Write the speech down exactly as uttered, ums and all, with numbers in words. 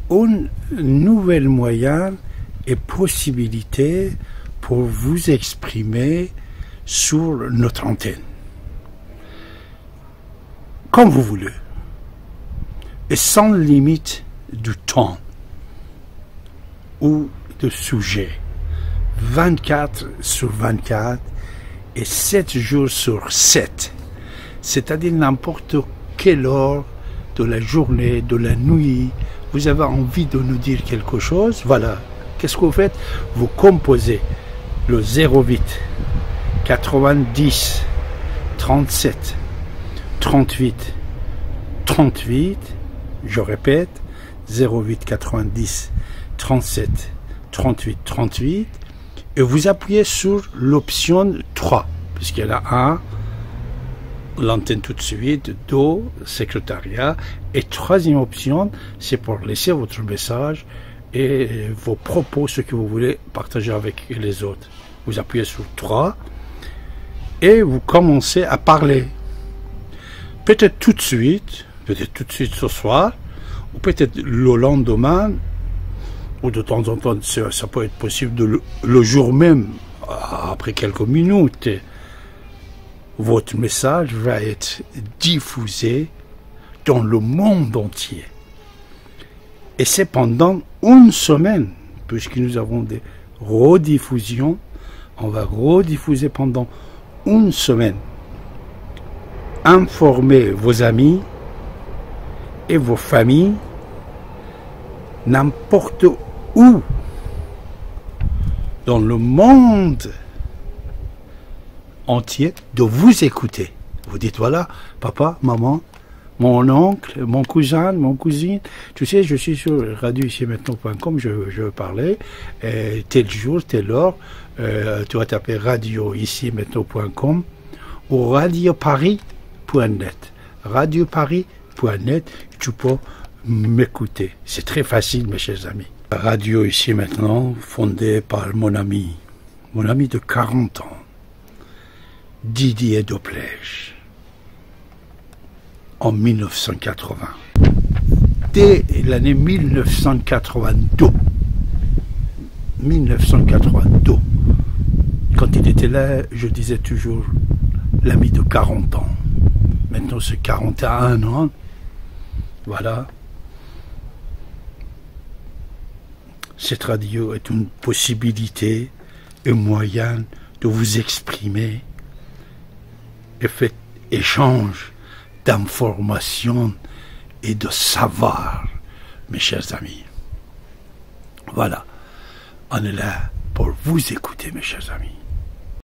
un nouvel moyen et possibilité pour vous exprimer sur notre antenne. Comme vous voulez. Et sans limite du temps ou de sujet. vingt-quatre sur vingt-quatre et sept jours sur sept. C'est-à-dire n'importe quelle heure de la journée, de la nuit, vous avez envie de nous dire quelque chose, voilà. Qu'est-ce que vous faites? Vous composez le zéro huit quatre-vingt-dix trente-sept trente-huit trente-huit, je répète, zéro huit quatre-vingt-dix trente-sept trente-huit trente-huit, et vous appuyez sur l'option trois, puisqu'il y en a un, l'antenne tout de suite, deux, secrétariat, et troisième option, c'est pour laisser votre message et vos propos, ce que vous voulez partager avec les autres. Vous appuyez sur trois et vous commencez à parler. Peut-être tout de suite, peut-être tout de suite ce soir, ou peut-être le lendemain, ou de temps en temps, ça, ça peut être possible de le, le jour même, après quelques minutes. Votre message va être diffusé dans le monde entier. Et c'est pendant une semaine, puisque nous avons des rediffusions, on va rediffuser pendant une semaine. Informez vos amis et vos familles, n'importe où dans le monde entier, de vous écouter. Vous dites, voilà, papa, maman, mon oncle, mon cousin, mon cousine, tu sais, je suis sur radio ici maintenant point com, je, je parlais, euh, tel jour, telle heure, euh, tu vas taper radio ici maintenant point com ou radio paris point net. radio paris point net, tu peux m'écouter. C'est très facile, mes chers amis. Radio ici maintenant, fondée par mon ami, mon ami de quarante ans, Didier Doplège, en mille neuf cent quatre-vingts. Dès l'année mille neuf cent quatre-vingt-deux, mille neuf cent quatre-vingt-deux, quand il était là, je disais toujours l'ami de quarante ans. Maintenant, c'est quarante et un ans. Voilà. Cette radio est une possibilité, un moyen de vous exprimer et fait échange d'informations et de savoir, mes chers amis. Voilà, on est là pour vous écouter, mes chers amis.